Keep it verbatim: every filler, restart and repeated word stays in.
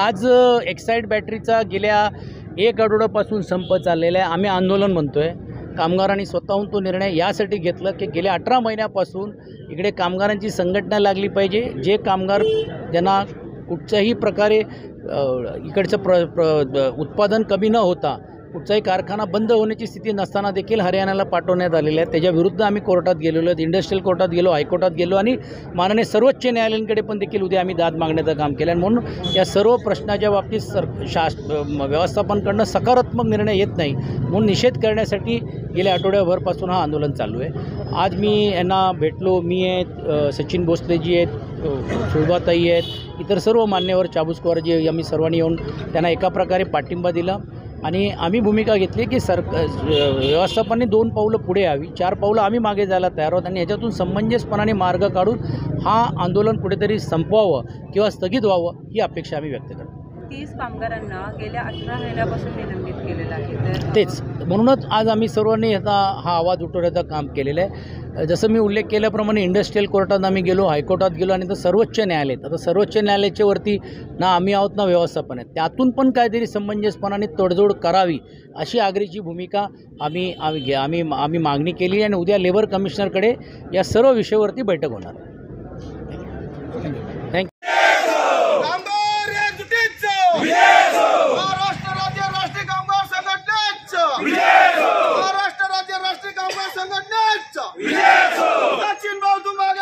आज एक्साईड बॅटरीचा गेल्या एक आठवड्यापासून संप चाललेला आहे. आम्ही आंदोलन म्हणतोय. कामगारांनी स्वतःहून तो निर्णय यासाठी घेतला की गेल्या अठरा महिन्यापासून इकडे कामगारांची संघटना लागली पाहिजे. जे कामगार ज्यांना कुठच्याही प्रकारे इकडचं प्र प्र उत्पादन कमी न होता कुठचाही कारखाना बंद होण्याची स्थिती नसताना देखील हरियाणाला पाठवण्यात आलेलं आहे. त्याच्याविरुद्ध आम्ही कोर्टात गेलेलो आहेत. इंडस्ट्रियल कोर्टात गेलो, हायकोर्टात गेलो आणि माननीय सर्वोच्च न्यायालयांकडे पण देखील उद्या आम्ही दाद मागण्याचं काम केलं. आणि म्हणून या सर्व प्रश्नाच्या बाबतीत सर शास व्यवस्थापनाकडनं सकारात्मक निर्णय येत नाही म्हणून निषेध करण्यासाठी गेल्या आठवड्याभरपासून हा आंदोलन चालू आहे. आज मी यांना भेटलो. मी आहेत, सचिन भोसलेजी आहेत, शोभाताई आहेत, इतर सर्व मान्यवर चाबुस्कोरजी, आम्ही सर्वांनी येऊन त्यांना एका प्रकारे पाठिंबा दिला आणि आम्ही भूमिका घेतली की सर व्यवस्थापनाने दोन पावलं पुढे यावी, चार पावलं आम्ही मागे जायला तयार आहोत आणि ह्याच्यातून समंजसपणाने मार्ग काढून हा आंदोलन कुठेतरी संपवावं किंवा स्थगित व्हावं ही अपेक्षा आम्ही व्यक्त करतो. तीस कामगारांना गेल्या अठरा महिन्यापासून निलंबित केलेलं आहे. तेच म्हणूनच आज आम्ही सर्वांनी ह्याचा हा आवाज उठवण्याचं काम केलेलं आहे. जसं मी उल्लेख केल्याप्रमाणे इंडस्ट्रियल कोर्टात आम्ही गेलो, हायकोर्टात गेलो आणि तर सर्वोच्च न्यायालयात. आता सर्वोच्च न्यायालयाच्या वरती ना आम्ही आहोत ना व्यवस्थापन आहे. त्यातून पण काहीतरी समंजसपणाने तडजोड करावी अशी आग्रहीची भूमिका आम्ही आम्ही आम्ही आम्ही मागणी केली आणि उद्या लेबर कमिशनरकडे या सर्व विषयावरती बैठक होणार. थँक्यू. महाराष्ट्र राज्य राष्ट्रीय कामगार संघटनेचं महाराष्ट्र राज्य राष्ट्रीय कामगार संघटनेचं सचिन भाऊ तुम्हाला